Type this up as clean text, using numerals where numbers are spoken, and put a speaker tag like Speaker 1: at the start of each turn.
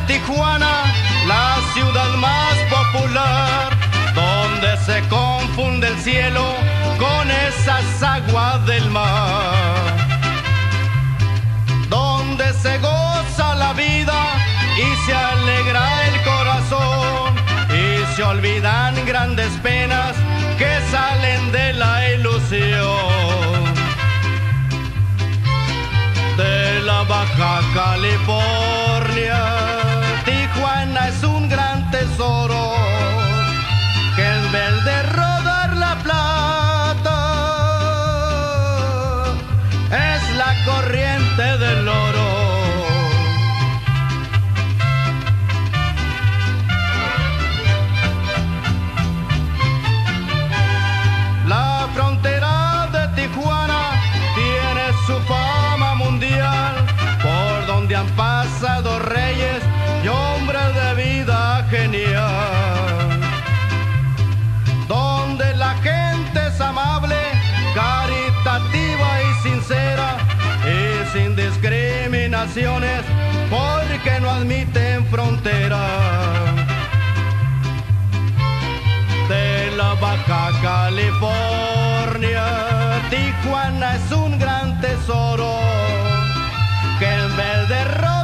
Speaker 1: Tijuana, la ciudad más popular, donde se confunde el cielo con esas aguas del mar, donde se goza la vida y se alegra el corazón y se olvidan grandes penas que salen de la ilusión. De la Baja California, Tijuana es un gran tesoro que en vez de rodar la plata es la corriente del oro. La frontera de Tijuana tiene su fama mundial, por donde han pasado reyes y hombres de vida genial, donde la gente es amable, caritativa y sincera, y sin discriminaciones, porque no admiten frontera. De la Baja California, Tijuana es un gran tesoro que en vez de